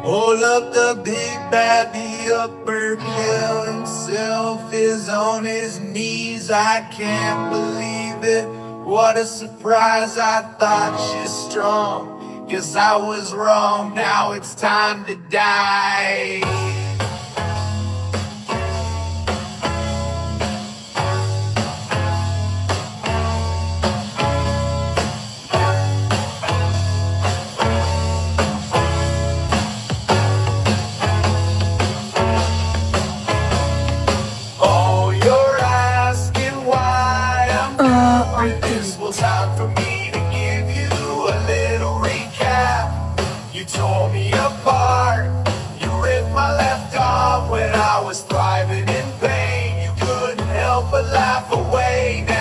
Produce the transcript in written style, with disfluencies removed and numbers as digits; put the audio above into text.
Hold up the big bad, the upper kill himself is on his knees. I can't believe it, what a surprise. I thought you strong, guess I was wrong. Now it's time to die. Time for me to give you a little recap. You tore me apart, you ripped my left arm when I was thriving in pain. You couldn't help but laugh away.